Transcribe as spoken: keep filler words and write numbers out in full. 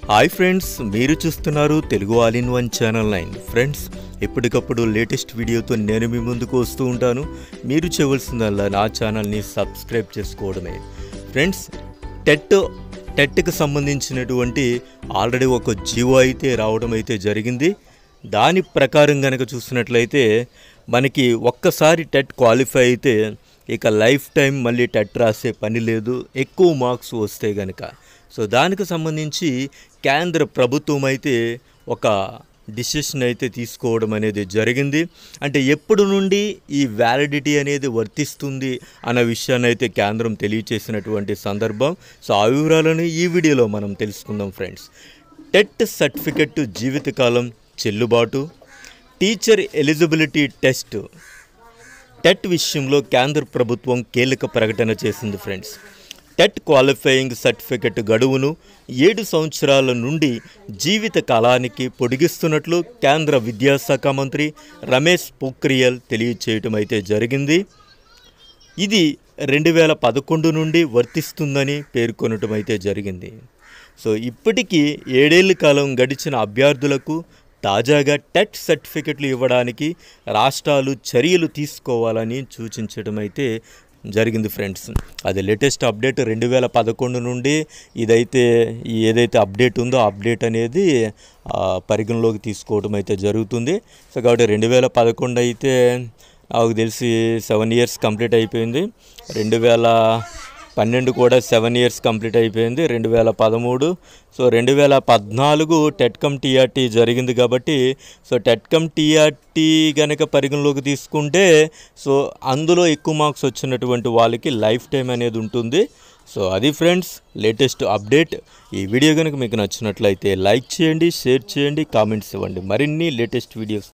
Hi friends, మీరు చూస్తున్నారు Telugu all in one channel nine. Friends, ఎప్పటికప్పుడు లేటెస్ట్ వీడియోతో నేను మీ ముందుకు వస్తూ ఉంటాను. మీరు చేయవలసిందల్లా నా ఛానల్ని సబ్స్క్రైబ్ చేసుకోవడమే. ఫ్రెండ్స్, టెట్ టెట్కి సంబంధించినటువంటి ఆల్రెడీ ఒక జీవో అయితే రావడం అయితే జరిగింది. దాని ప్రకారం కనుక చూసినట్లయితే మనకి ఒక్కసారి టెట్ క్వాలిఫై అయితే ఇక లైఫ్ టైం మళ్ళీ టెట్ రాసే పని లేదు, ఎక్కువ మార్క్స్ వస్తే కనుక. సో దానికి సంబంధించి కేంద్ర ప్రభుత్వం అయితే ఒక డిసిషన్ అయితే తీసుకోవడం అనేది జరిగింది. అంటే ఎప్పుడు నుండి ఈ వ్యాలిడిటీ అనేది వర్తిస్తుంది అన్న విషయాన్ని అయితే కేంద్రం తెలియచేసినటువంటి సందర్భం. సో ఆ వివరాలను ఈ వీడియోలో మనం తెలుసుకుందాం. ఫ్రెండ్స్, టెట్ సర్టిఫికెట్ జీవితకాలం చెల్లుబాటు, టీచర్ ఎలిజిబిలిటీ టెస్ట్ టెట్ విషయంలో కేంద్ర ప్రభుత్వం కీలక ప్రకటన చేసింది. ఫ్రెండ్స్, టెట్ క్వాలిఫైయింగ్ సర్టిఫికెట్ గడువును ఏడు సంవత్సరాల నుండి జీవిత కాలానికి పొడిగిస్తున్నట్లు కేంద్ర విద్యాశాఖ మంత్రి రమేష్ పోఖ్రియాల్ తెలియచేయటం అయితే జరిగింది. ఇది రెండు వేల పదకొండు నుండి వర్తిస్తుందని పేర్కొనటం అయితే జరిగింది. సో ఇప్పటికీ ఏడేళ్ల కాలం గడిచిన అభ్యర్థులకు తాజాగా టెట్ సర్టిఫికెట్లు ఇవ్వడానికి రాష్ట్రాలు చర్యలు తీసుకోవాలని సూచించడం అయితే జరిగింది. ఫ్రెండ్స్, అది లేటెస్ట్ అప్డేట్. రెండు వేల పదకొండు నుండి ఇదైతే ఏదైతే అప్డేట్ ఉందో అప్డేట్ అనేది పరిగణలోకి తీసుకోవడం అయితే జరుగుతుంది. సో కాబట్టి రెండు వేల పదకొండు అయితే నాకు తెలిసి సెవెన్ ఇయర్స్ కంప్లీట్ అయిపోయింది. రెండు వేల పన్నెండు కూడా సెవెన్ ఇయర్స్ కంప్లీట్ అయిపోయింది. రెండు వేల పదమూడు సో రెండు వేల పద్నాలుగు టెట్కమ్ టీఆర్టీ జరిగింది కాబట్టి సో టెట్కమ్ టీఆర్టీ కనుక పరిగణలోకి తీసుకుంటే సో అందులో ఎక్కువ మార్క్స్ వచ్చినటువంటి వాళ్ళకి లైఫ్ టైం అనేది ఉంటుంది. సో అది ఫ్రెండ్స్ లేటెస్ట్ అప్డేట్. ఈ వీడియో కనుక మీకు నచ్చినట్లయితే లైక్ చేయండి, షేర్ చేయండి, కామెంట్స్ ఇవ్వండి. మరిన్ని లేటెస్ట్ వీడియోస్